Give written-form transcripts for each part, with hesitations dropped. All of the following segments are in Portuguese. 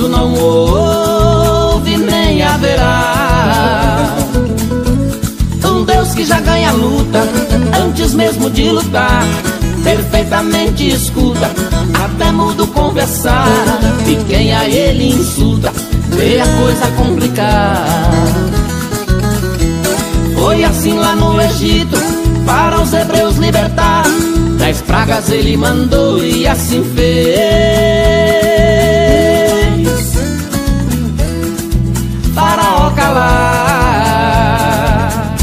nosso não houve nem haverá. Um Deus que já ganha a luta antes mesmo de lutar, perfeitamente escuta, até mudo conversar. E quem a ele insulta, vê a coisa complicar. Foi assim lá no Egito, para os hebreus libertar. 10 pragas ele mandou e assim fez Faraó calar.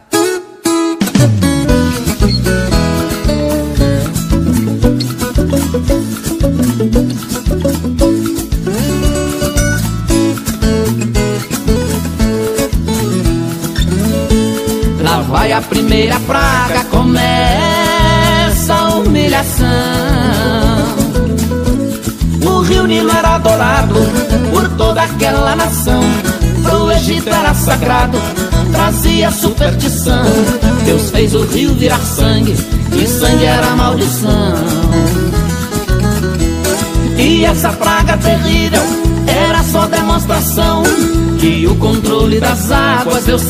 Lá vai a primeira praga, começa a humilhação. O rio Nilo era adorado por toda aquela nação. Pro Egito era sagrado, trazia superstição. Deus fez o rio virar sangue, e sangue era maldição. E essa praga terrível era só demonstração que o controle das águas Deus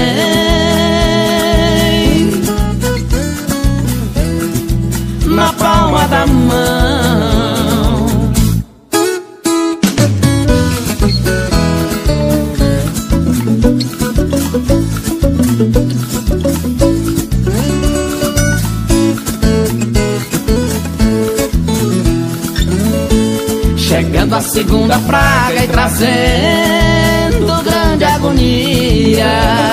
tem na palma da mão. Chegando a segunda praga e trazendo grande agonia,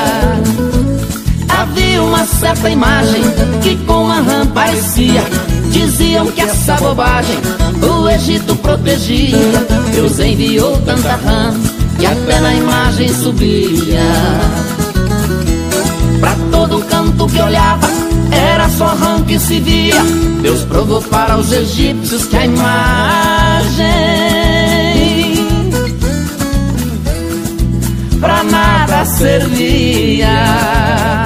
havia uma certa imagem que com uma rã parecia. Diziam que essa bobagem o Egito protegia. Deus enviou tanta rã que até na imagem subia. Pra todo canto que olhava era só rã que se via. Deus provou para os egípcios que a imagem pra nada servia.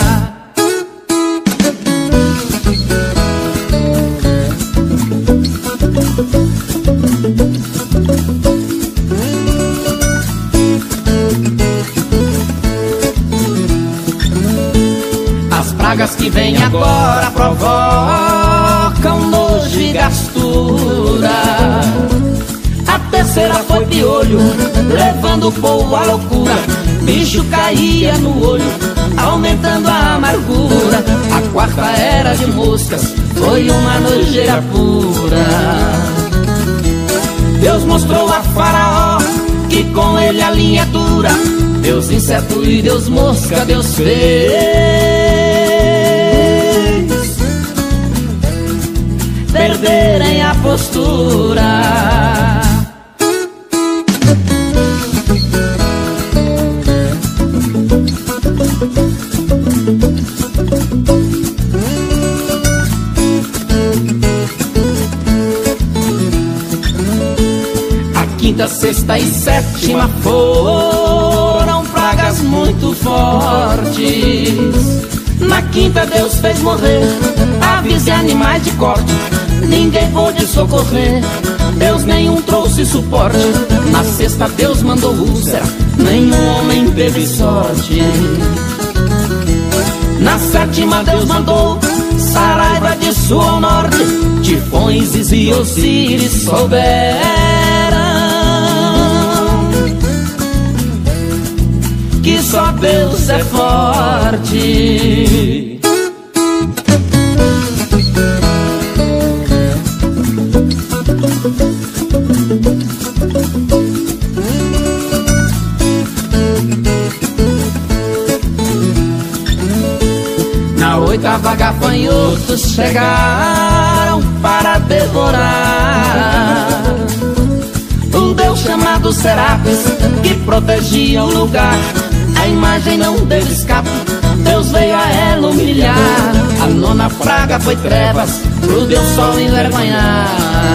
As pragas que vêm agora provocam nojo e gastura. A terceira foi piolho, levando o povo à loucura. Bicho caía no olho, aumentando a amargura. A quarta era de moscas, foi uma nojeira pura. Deus mostrou a Faraó que com ele a linha é dura. Deus inseto e Deus mosca, Deus fez perderem a postura. A quinta, sexta e sétima foram pragas muito fortes. Na quinta Deus fez morrer aves e animais de corte. Ninguém pôde socorrer, Deus nenhum trouxe suporte. Na sexta Deus mandou úlcera, nenhum homem teve sorte. Na sétima Deus mandou saraiva de sul ao norte. Tifões e Osíris souberam que só Deus é forte. Na oitava gafanhotos chegaram para devorar um Deus chamado Serapis que protegia o lugar. A imagem não deu escape, Deus veio a ela humilhar. A nona praga foi trevas, pro Deus sol envergonhar.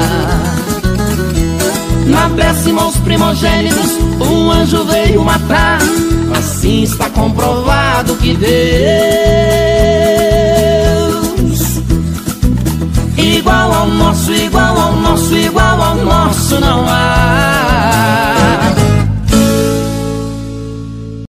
Na décima os primogênitos um anjo veio matar. Assim está comprovado que Deus igual ao nosso, igual ao nosso, igual